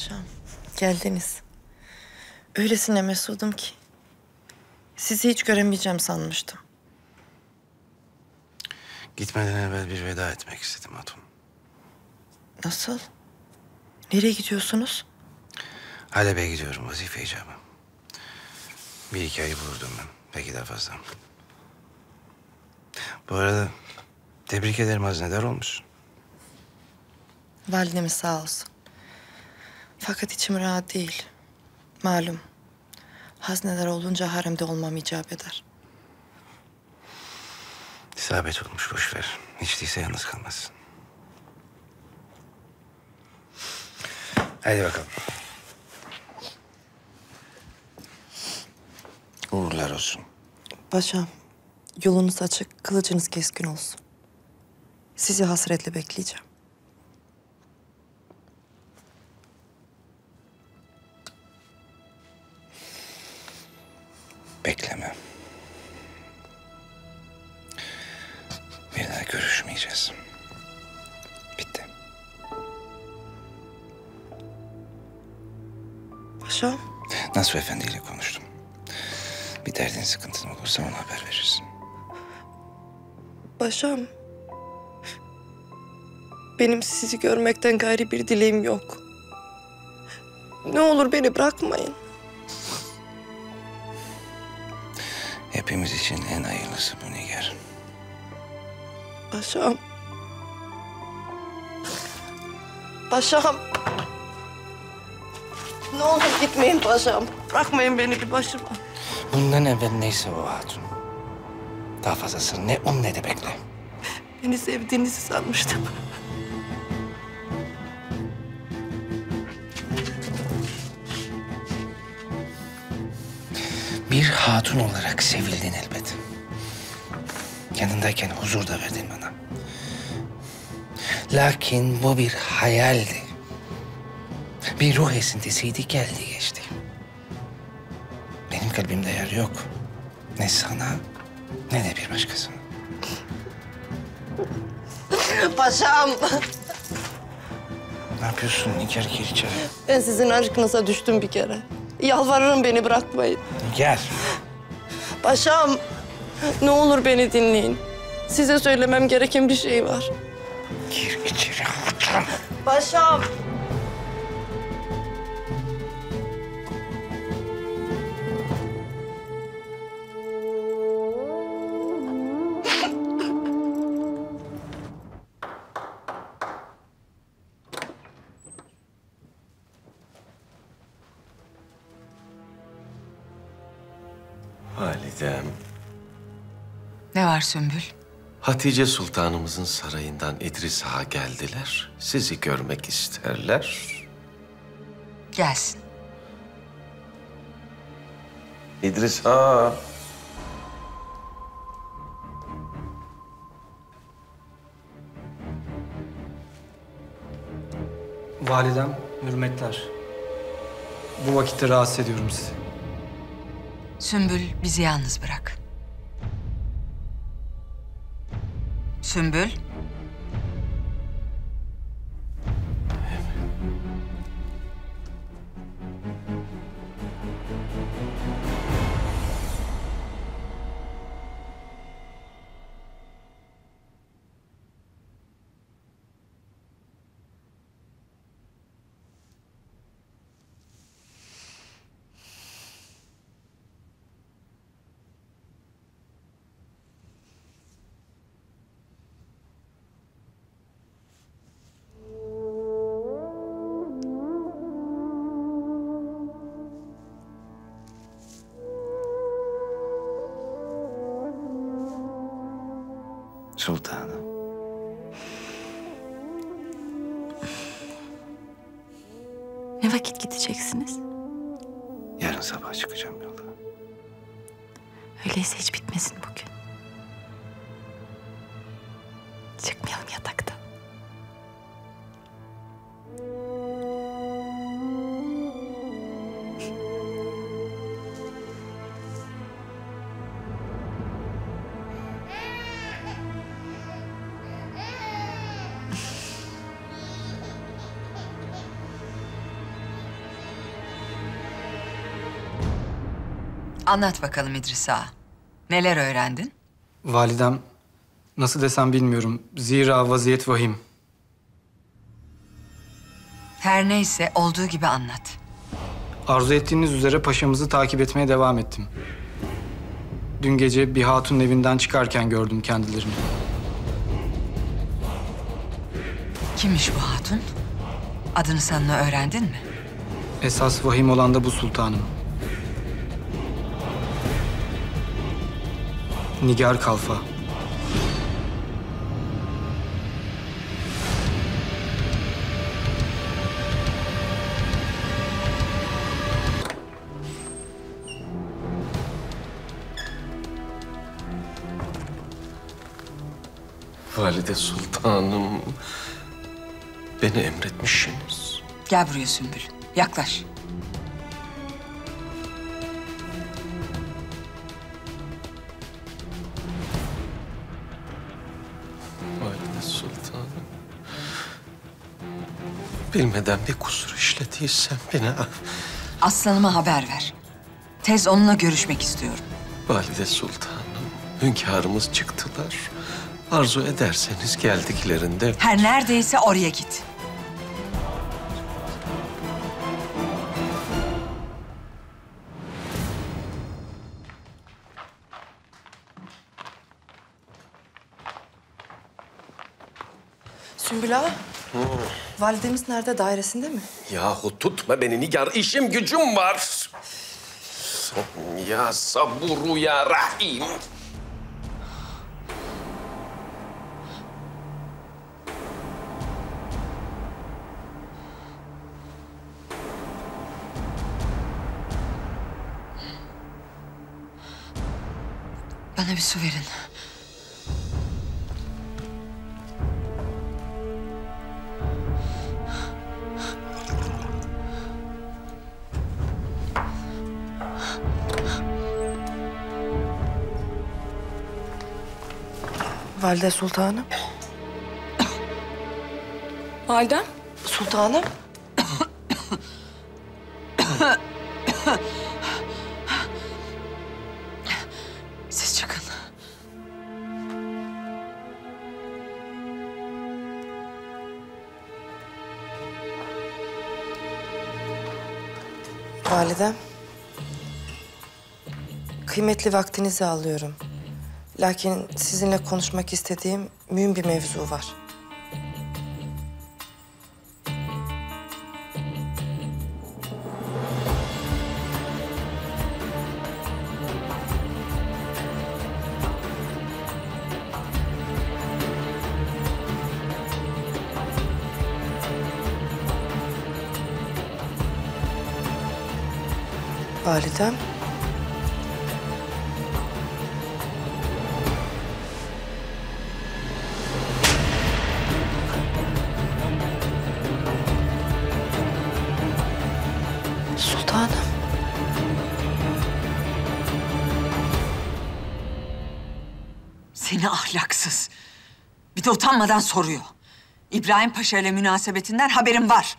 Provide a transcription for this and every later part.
Paşam, geldiniz. Öylesine mesudum ki. Sizi hiç göremeyeceğim sanmıştım. Gitmeden evvel bir veda etmek istedim hatun. Nasıl? Nereye gidiyorsunuz? Halep'e gidiyorum vazife icabı. Bir iki ayı bulur dönmem. Belki daha fazla. Bu arada tebrik ederim, hazinedar olmuşsun. Validemiz sağ olsun. Fakat içim rahat değil. Malum. Haznedar olunca haremde olmam icap eder. İsabet olmuş, boş ver. Hiç değilse yalnız kalmazsın. Hadi bakalım. Uğurlar olsun. Paşam, yolunuz açık, kılıcınız keskin olsun. Sizi hasretle bekleyeceğim. Bekleme. Bir daha görüşmeyeceğiz. Bitti. Paşam, Nasuh Efendi ile konuştum. Bir derdin, sıkıntın olursa ona haber verirsin. paşam. Benim sizi görmekten gayri bir dileğim yok. Ne olur beni bırakmayın. Hepimiz için en hayırlısı bu Nigar. Paşam. Paşam. Ne olur gitmeyin paşam. Bırakmayın beni bir başıma. Bundan evvel neyse o hatun. Daha fazlasını ne um ne de bekle. Beni sevdiğinizi sanmıştım. Bir hatun olarak sevildin elbet. Yanındayken huzur da verdin bana. Lakin bu bir hayaldi. Bir ruh esintisiydi, geldi geçti. Benim kalbimde yer yok. Ne sana ne de bir başkasına. Paşam. Ne yapıyorsun Nigar, gir içeri. Ben sizin aşkınıza düştüm bir kere. Yalvarırım beni bırakmayın. Nigar. Paşam. Ne olur beni dinleyin. Size söylemem gereken bir şey var. Gir içeri hatun. Paşam. Validem, Ne var Sümbül? Hatice Sultanımızın sarayından İdris Ağa geldiler. Sizi görmek isterler. Gelsin. İdris Ağa. Validem, hürmetler. Bu vakitte rahatsız ediyorum sizi. Sümbül, bizi yalnız bırak. Sümbül. Sultanım. Ne vakit gideceksiniz? Yarın sabah çıkacağım yola. Öyleyse hiç bitmesin bugün. Çıkmayalım yataktan. Anlat bakalım İdris Ağa. Neler öğrendin? Validem, nasıl desem bilmiyorum. Zira vaziyet vahim. Her neyse olduğu gibi anlat. Arzu ettiğiniz üzere paşamızı takip etmeye devam ettim. Dün gece bir hatunun evinden çıkarken gördüm kendilerini. Kimmiş bu hatun? Adını sanını öğrendin mi? Esas vahim olan da bu sultanım. Nigar Kalfa. Valide Sultanım, beni emretmişsiniz. Gel buraya Sümbül. Yaklaş. Valide Sultanım, bilmeden bir kusur işlediysem beni Aslanıma haber ver. Tez onunla görüşmek istiyorum. Valide Sultanım, hünkârımız çıktılar. Arzu ederseniz geldiklerinde... Her neredeyse oraya git. Sümbül Ağa, validemiz nerede? Dairesinde mi? Yahu tutma beni Nigar, işim gücüm var. Ya saburu ya rahim. Bana bir su verin. Valide Sultanım. Validem? Sultanım. Siz çıkın. Validem. Kıymetli vaktinizi alıyorum. Lakin sizinle konuşmak istediğim mühim bir mevzu var. Validem. Sultanım. Seni ahlaksız. Bir de utanmadan soruyor. İbrahim Paşa ile münasebetinden haberim var.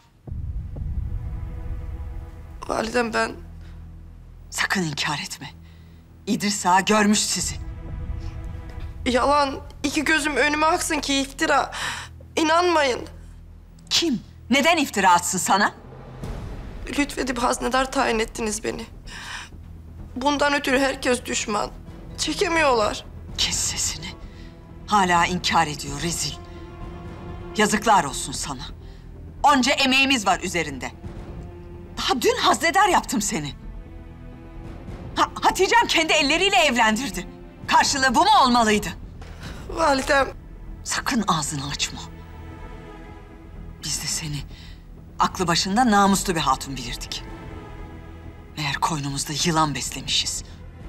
Validem ben... Sakın inkar etme. İdris Ağa görmüş sizi. Yalan. İki gözüm önüme aksın ki iftira. İnanmayın. Kim? Neden iftira atsın sana? Lütfedip haznedar tayin ettiniz beni. Bundan ötürü herkes düşman. Çekemiyorlar. Kes sesini. Hala inkar ediyor rezil. Yazıklar olsun sana. Onca emeğimiz var üzerinde. Daha dün haznedar yaptım seni. Hatice'm kendi elleriyle evlendirdi. Karşılığı bu mu olmalıydı? Validem. Sakın ağzını açma. Biz de seni aklı başında namuslu bir hatun bilirdik. Meğer koynumuzda yılan beslemişiz.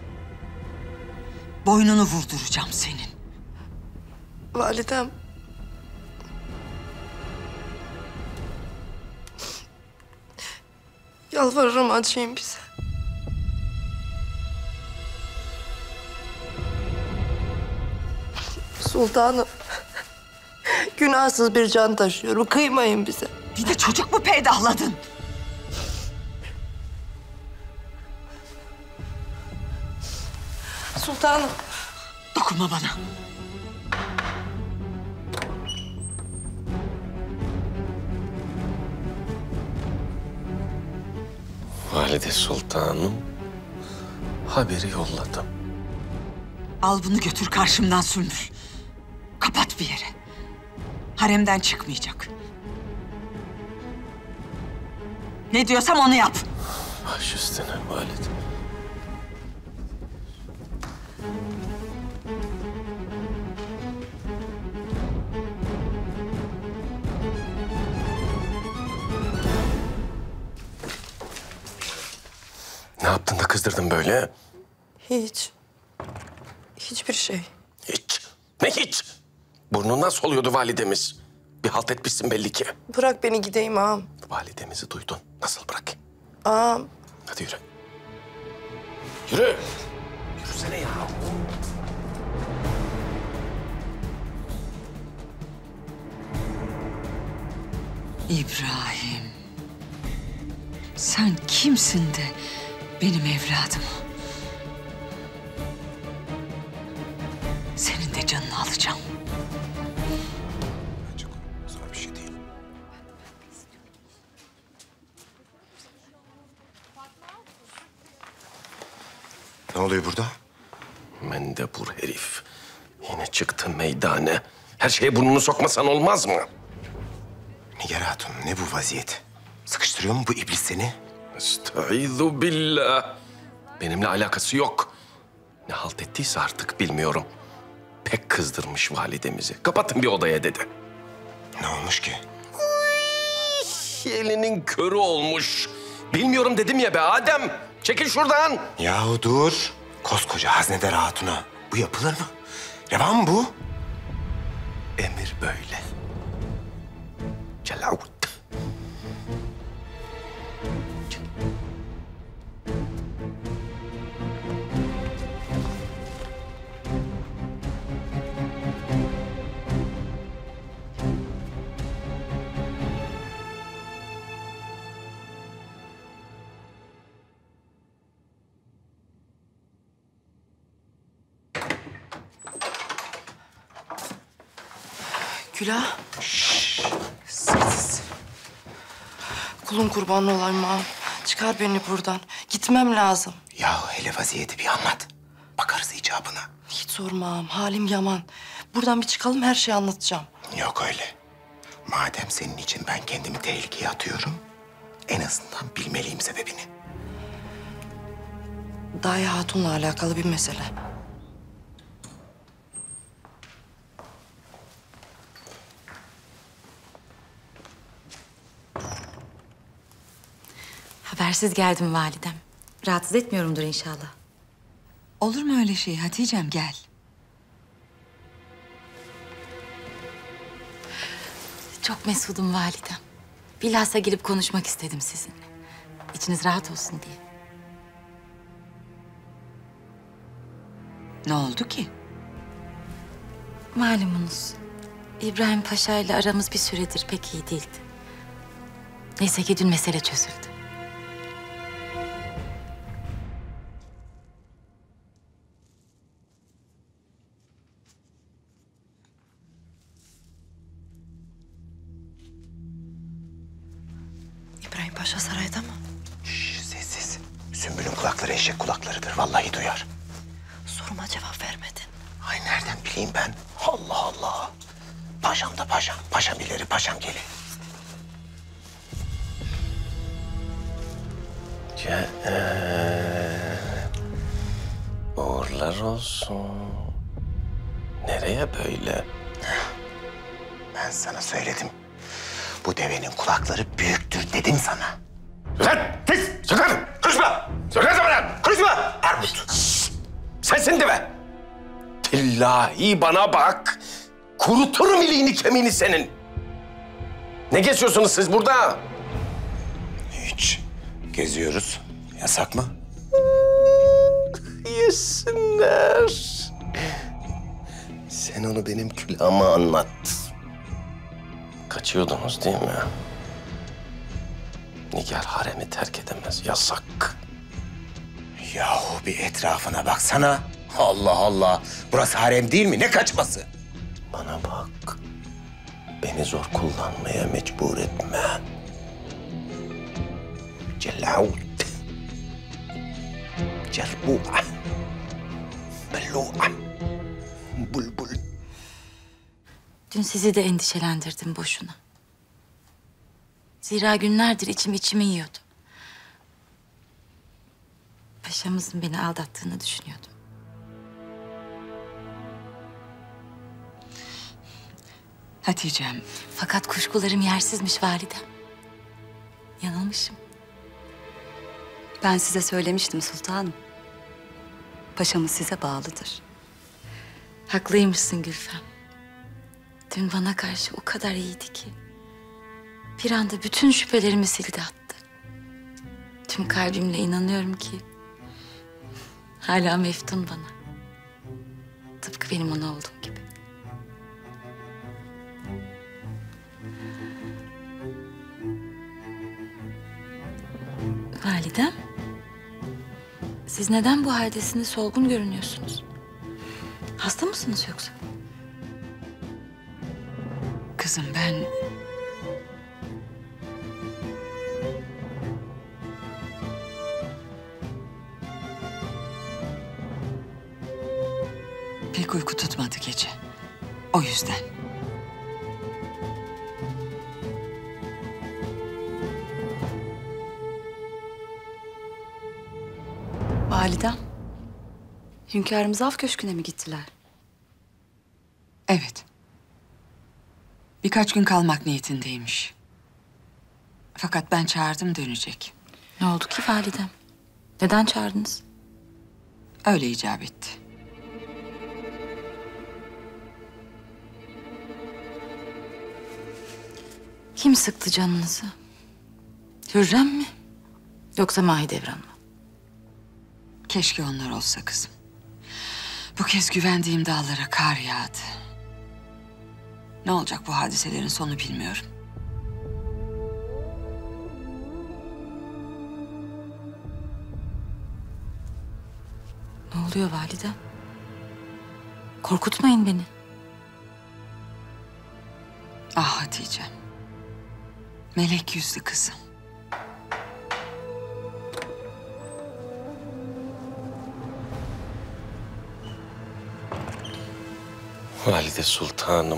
Boynunu vurduracağım senin. Validem. Yalvarırım acıyın bize. Sultanım. Günahsız bir can taşıyorum. Kıymayın bize. Bir de çocuk mu peydahladın? Sultanım. Dokunma bana. Valide Sultanım, haberi yolladım. Al bunu götür karşımdan Sümbül. Kapat bir yere. Haremden çıkmayacak. Ne diyorsam onu yap. Baş üstüne valide. Ne yaptın da kızdırdın böyle? Hiç. Hiçbir şey. Hiç. Ne hiç? Burnundan soluyordu validemiz. Bir halt etmişsin belli ki. Bırak beni gideyim ağam. Validemizi duydun. Nasıl bırakayım? Ağam. Hadi yürü. Yürü. Yürüsene ya. İbrahim. Sen kimsin de benim evladım? Senin de canını alacağım. Çok zor bir şey değil. Ne oluyor burada? Mendebur herif. Yine çıktı meydane. Her şeye burnunu sokmasan olmaz mı? Nigar Hatun, ne bu vaziyet? Sıkıştırıyor mu bu iblis seni? Estaizu billah. Benimle alakası yok. Ne halt ettiyse artık bilmiyorum. Pek kızdırmış validemizi. Kapatın bir odaya dedi. Ne olmuş ki? Elinin körü olmuş. Bilmiyorum dedim ya be Adem. Çekil şuradan. Yahu dur. Koskoca Haznedar Hatun'a bu yapılır mı? Reva mı bu? Emir böyle. Celavut. Gülah. Sessiz. Kulun kurbanı olayım ağam. Çıkar beni buradan. Gitmem lazım. Yahu hele vaziyeti bir anlat. Bakarız icabına. Hiç sorma ağam. Halim yaman. Buradan bir çıkalım, her şeyi anlatacağım. Yok öyle. Madem senin için ben kendimi tehlikeye atıyorum, en azından bilmeliyim sebebini. Daya Hatun'la alakalı bir mesele. Habersiz geldim validem. Rahatsız etmiyorumdur inşallah. Olur mu öyle şey Hatice'm, gel. Çok mesudum validem. Bilhassa gelip konuşmak istedim sizinle. İçiniz rahat olsun diye. Ne oldu ki? Malumunuz İbrahim Paşa ile aramız bir süredir pek iyi değildi. Neyse ki dün mesele çözüldü. İbrahim Paşa sarayda mı? Şş, sessiz. Sümbül'ün kulakları eşek kulaklarıdır. Vallahi duyar. Soruma cevap vermedin. Ay nereden bileyim ben? Allah Allah. Paşam da paşam. Paşam ileri, paşam geri. Uğurlar olsun. Nereye böyle? Ben sana söyledim. Bu devenin kulakları büyüktür dedim sana. Lan! Pis! Sökerdin! Konuşma! Sökerdin bana! Konuşma! Armut. Sensin de be! Billahi bana bak! Kuruturum iliğini kemiğini senin! Ne geziyorsunuz siz burada? Hiç. Geziyoruz. Yasak mı? Yesinler. Sen onu benim külahıma anlat. Kaçıyordunuz değil mi? Nigar haremi terk edemez. Yasak. Yahu bir etrafına baksana. Allah Allah. Burası harem değil mi? Ne kaçması? Bana bak. Beni zor kullanmaya mecbur etme. Celavut. Cerbu'a. Belu'a. Bulbul. Dün sizi de endişelendirdim boşuna. Zira günlerdir içimi yiyordu. Paşamızın beni aldattığını düşünüyordum. Hatice'm, Fakat kuşkularım yersizmiş validem. Yanılmışım. Ben size söylemiştim sultanım. Paşamız size bağlıdır. Haklıymışsın Gülfem. Dün bana karşı o kadar iyiydi ki. Bir anda bütün şüphelerimi sildi attı. Tüm kalbimle inanıyorum ki hala meftun bana. Tıpkı benim ona olduğum gibi. Validem, siz neden bu haldesiniz, solgun görünüyorsunuz? Hasta mısınız yoksa? kızım ben... Pek uyku tutmadı gece. O yüzden. Validem, hünkârımız av köşküne mi gittiler? Evet. Birkaç gün kalmak niyetindeymiş. Fakat ben çağırdım, dönecek. Ne oldu ki validem? Neden çağırdınız? Öyle icap etti. Kim sıktı canınızı? Hürrem mi? Yoksa Mahidevran mı? Keşke onlar olsa kızım. Bu kez güvendiğim dağlara kar yağdı. Ne olacak bu hadiselerin sonu bilmiyorum. Ne oluyor validem? Korkutmayın beni. Ah Hatice. Melek yüzlü kızım. Valide Sultanım.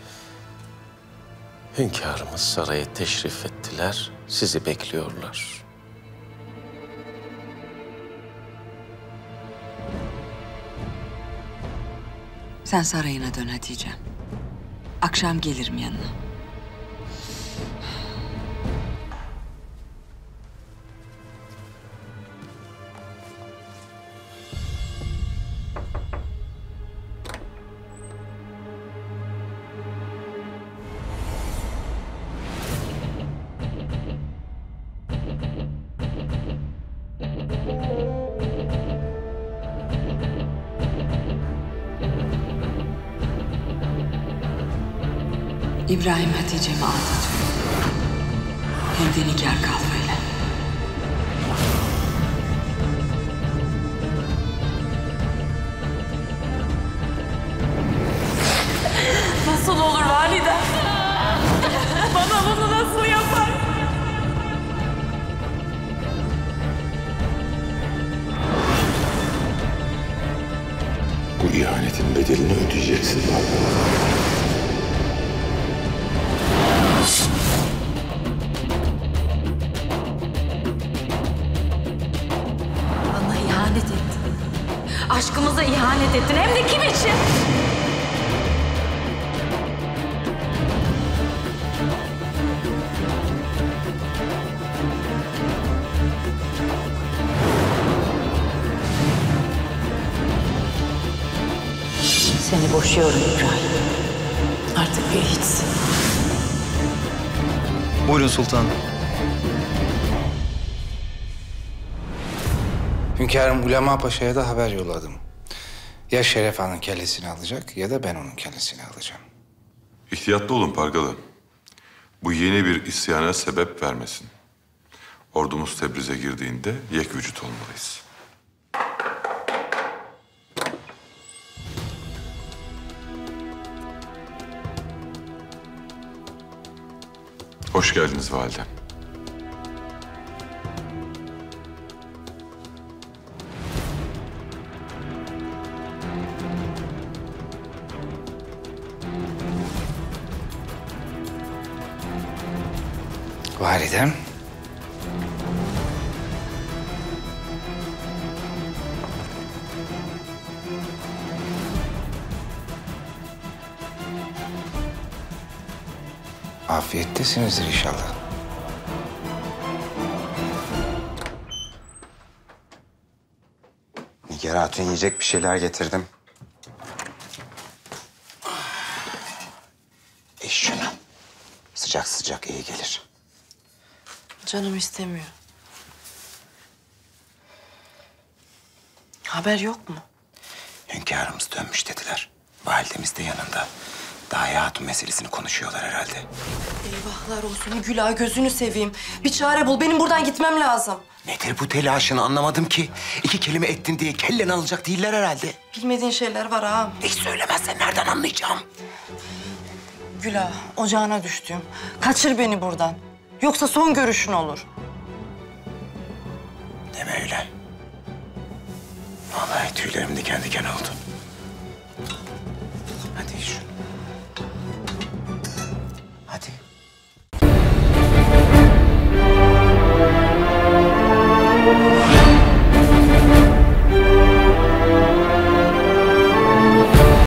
Hünkârımız saraya teşrif ettiler. Sizi bekliyorlar. Sen sarayına dön Hatice. Akşam gelirim yanına. İbrahim Hatice'mi aldatıyor. Hem de nigar kalfayla. Nasıl olur validem? Bana bunu nasıl yapar? Bu ihanetin bedelini ödeyeceksin baba. Bana ihanet ettin. Aşkımıza ihanet ettin. Hem de kim için? Seni boşuyorum İbrahim. Artık bir hiçsin. Buyurun sultanım. Hünkârım Ulema Paşa'ya da haber yolladım. Ya Şeref Han'ın kellesini alacak ya da ben onun kellesini alacağım. İhtiyatlı olun Pargalı. Bu yeni bir isyana sebep vermesin. Ordumuz Tebriz'e girdiğinde yek vücut olmalıyız. Hoş geldiniz validem. Validem. Afiyettesinizdir inşallah. Nigar Hatun yiyecek bir şeyler getirdim. İç şunu. Sıcak sıcak iyi gelir. Canım istemiyor. Haber yok mu? Hünkârımız dönmüş dediler. Validemiz de yanında. Dahi Hatun meselesini konuşuyorlar herhalde. Eyvahlar olsun Gül ağa, gözünü seveyim. Bir çare bul, benim buradan gitmem lazım. Nedir bu telaşını anlamadım ki. 2 kelime ettin diye kellen alacak değiller herhalde. Bilmediğin şeyler var ağam. Hiç söylemezsen nereden anlayacağım? Gül ağa, ocağına düştüm. Kaçır beni buradan. Yoksa son görüşün olur. Deme öyle. Vallahi tüylerim diken diken oldu.